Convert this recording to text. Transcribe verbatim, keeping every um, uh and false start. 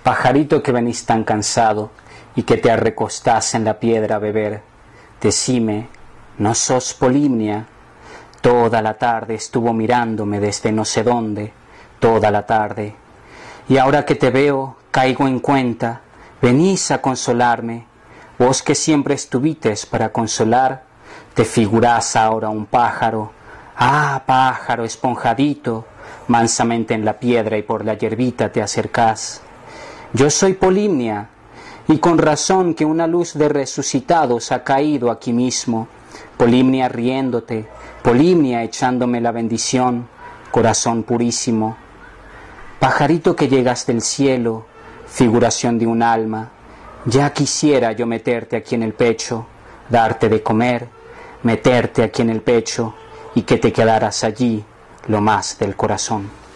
Pajarito que venís tan cansado y que te arrecostás en la piedra a beber, decime, ¿no sos Polimnia? Toda la tarde estuvo mirándome desde no sé dónde, toda la tarde. Y ahora que te veo, caigo en cuenta, venís a consolarme. Vos que siempre estuvites para consolar, te figurás ahora un pájaro. Ah, pájaro esponjadito, mansamente en la piedra y por la hierbita te acercás. Yo soy Polimnia, y con razón que una luz de resucitados ha caído aquí mismo. Polimnia riéndote, Polimnia echándome la bendición, corazón purísimo. Pajarito que llegas del cielo, figuración de un alma, ya quisiera yo meterte aquí en el pecho, darte de comer, meterte aquí en el pecho y que te quedaras allí lo más del corazón.